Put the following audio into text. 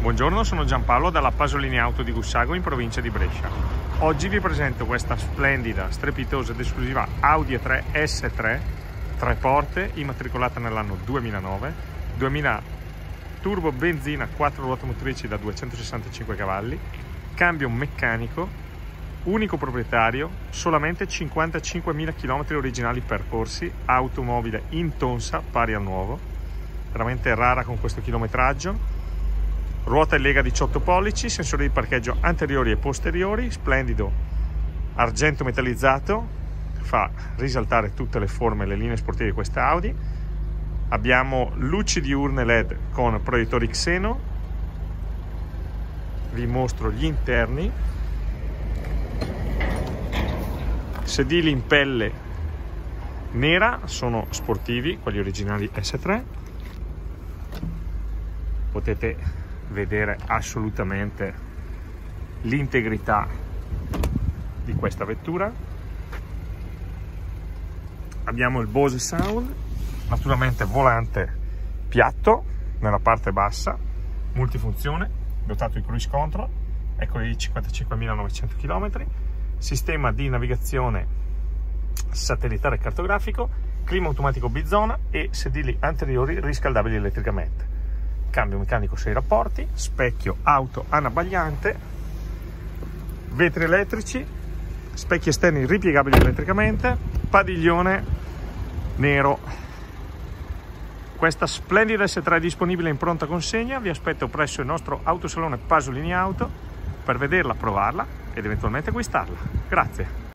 Buongiorno, sono Giampaolo dalla Pasolini Auto di Gussago in provincia di Brescia. Oggi vi presento questa splendida, strepitosa ed esclusiva Audi A3 S3 3 porte, immatricolata nell'anno 2000 turbo benzina 4 ruote motrici da 265 cavalli, cambio meccanico, unico proprietario, solamente 55.000 km originali percorsi, automobile in tonsa pari al nuovo, veramente rara con questo chilometraggio. Ruota in lega 18 pollici, sensori di parcheggio anteriori e posteriori, splendido argento metallizzato, fa risaltare tutte le forme e le linee sportive di questa Audi. Abbiamo luci diurne LED con proiettori Xeno. Vi mostro gli interni. Sedili in pelle nera, sono sportivi, quelli originali S3. Potete vedere assolutamente l'integrità di questa vettura. Abbiamo il Bose Sound, naturalmente volante piatto nella parte bassa, multifunzione, dotato di cruise control, eccoli lì 55.900 km, sistema di navigazione satellitare cartografico, clima automatico bizona e sedili anteriori riscaldabili elettricamente. Cambio meccanico 6 rapporti, specchio auto anabbagliante, vetri elettrici, specchi esterni ripiegabili elettricamente, padiglione nero. Questa splendida S3 è disponibile in pronta consegna. Vi aspetto presso il nostro autosalone Pasolini Auto per vederla, provarla ed eventualmente acquistarla. Grazie.